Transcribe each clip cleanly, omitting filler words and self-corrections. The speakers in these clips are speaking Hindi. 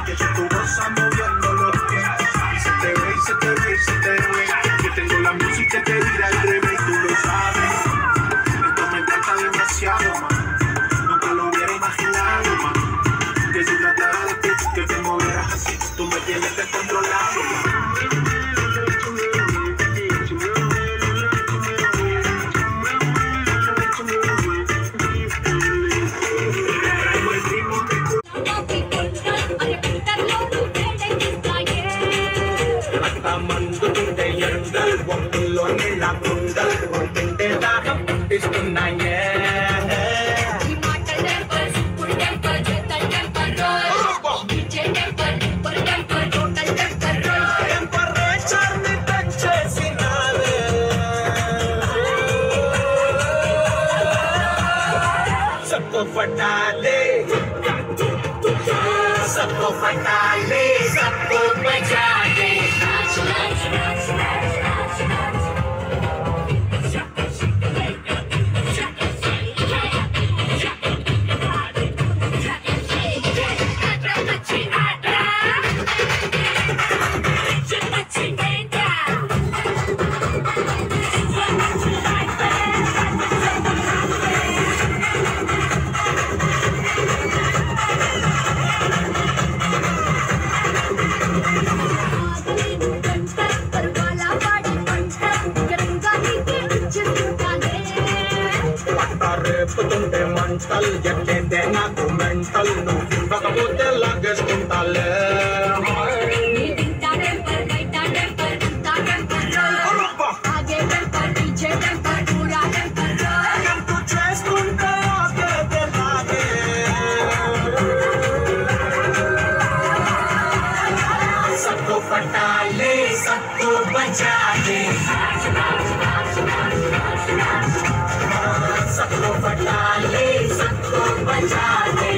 que tú gozas moviendo los pies. Y se te ve, y se te ve, y se te ve. Que tengo la música que tira al revés y tú lo sabes. Esto me encanta demasiado, man. Nunca lo hubiera imaginado, man. Que se tratara de ti, que te movieras así. Tú me tienes descontrolado, man. सबको फटा ले, सबको बचा ले। Tunte mantal, jette dena tu mental, no vagabote lages kuntale. सबको फटा ले, सबको बचा ले। सबको फटा ले, सबको बचा ले।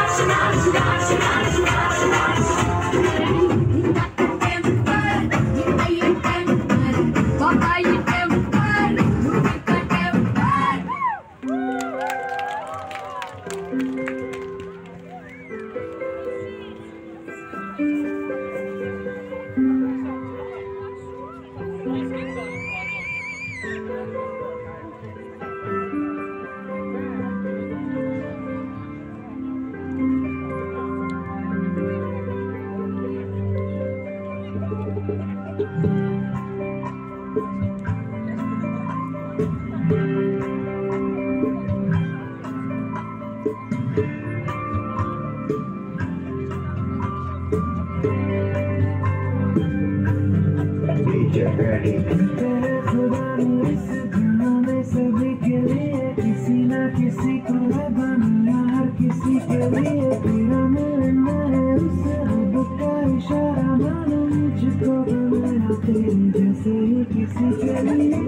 सभी के लिए किसी ना किसी को बनाया, हर किसी के लिए तेरा मिलना है उससे रब का इशारा मानो मुझको बनाया तेरी जैसे ही किसी के लिए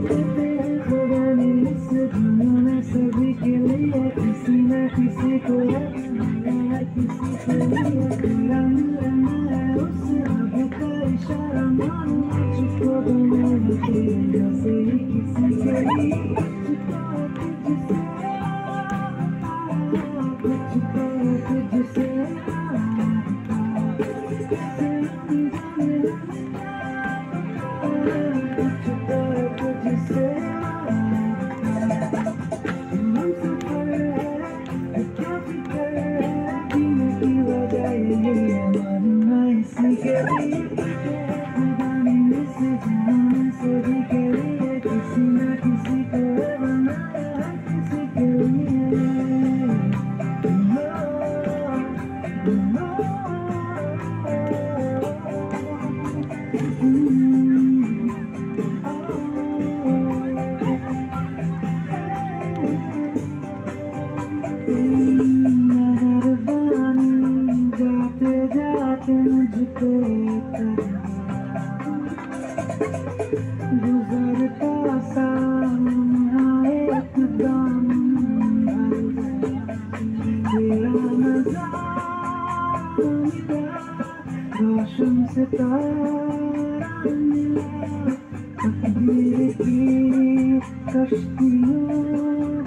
खुदा ने इस दुनिया में सभी के लिए किसी ना किसी को बनाया, हर किसी के लिए तेरा मिलना है उससे रब का इशारा मानो मुझको बनाया तेरी जैसे ही किसी के लिए।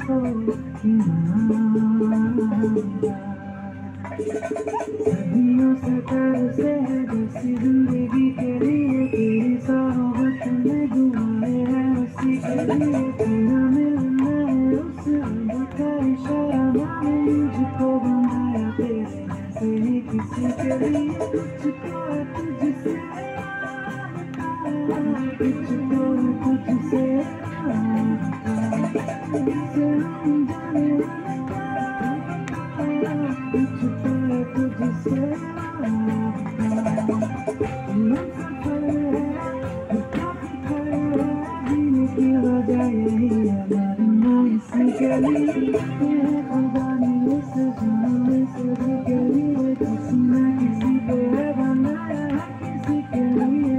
सदियों से तरसे है जैसी जिंदगी के लिए तेरी साहबत में दुआएं हैं उसी के लिए तेरा मिलना है उस रब का इशारा मैंने मुझको बनाया तेरे जैसे ही किसी के लिए तुझको है तुझसे तुझको है तुझसे तुझसे हम जाने तुझको है तुझसे जीने की वजह यही है मरना इसी के लिए खुदा ने इसे जुम्मे से भी के लिए किसी न किसी को है बनाया है किसी के लिए